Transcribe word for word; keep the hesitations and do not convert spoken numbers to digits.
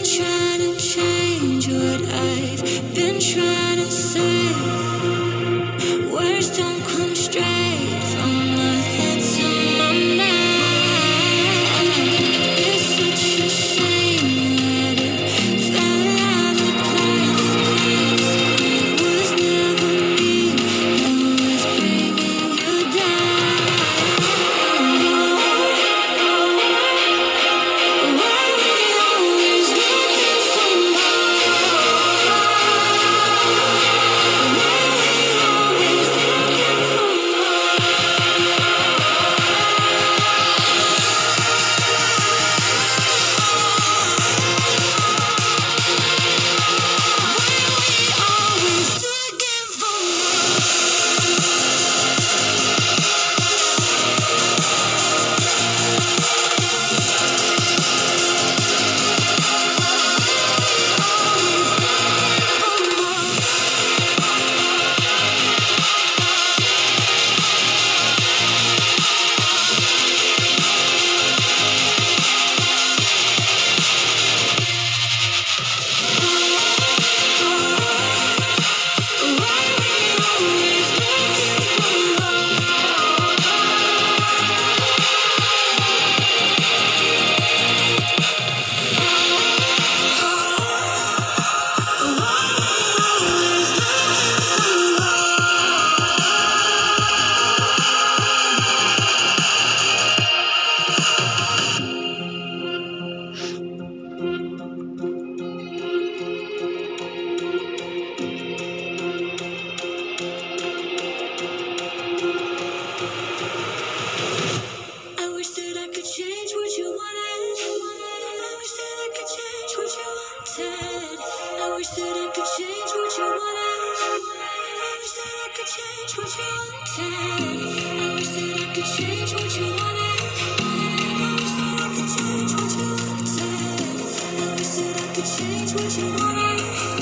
trying to change what I've been trying to say. Words don't come straight from my head to my mind. It's such a shame that it fell out of place. It was never me who was bringing you down. Why we always looking for more? Why we always looking for more? Always looking for more. I wish that I could change what you wanted. I wish that I could change what you wanted. I wish that I could change what you wanted. I wish that I could change what you wanted. I wish that I could change what you wanted. I wish that I could change what you wanted. I wish that I could change what you wanted.